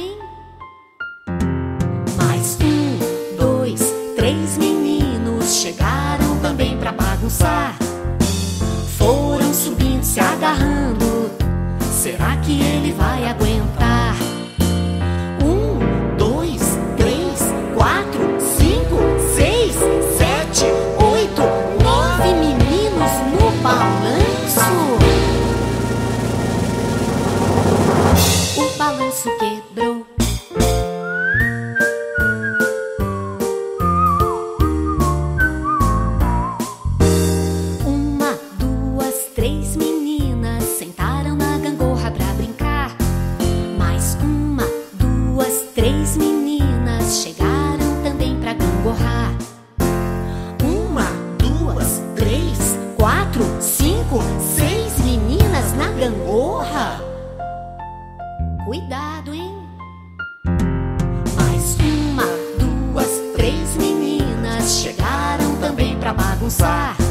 hein? Mais um, dois, três meninos chegaram também pra bagunçar. Foram subindo, se agarrando. Será que ele vai aguentar? Um, dois, três, quatro, cinco, seis, sete, oito, nove meninos no balanço. O balanço quebrou. Uma, duas, três meninas sentaram na gangorra pra brincar. Mais uma, duas, três meninas chegaram também pra gangorrar. Uma, duas, três, quatro, cinco, seis meninas na gangorra. Cuidado, hein? Mais uma, duas, três meninas chegaram também pra bagunçar.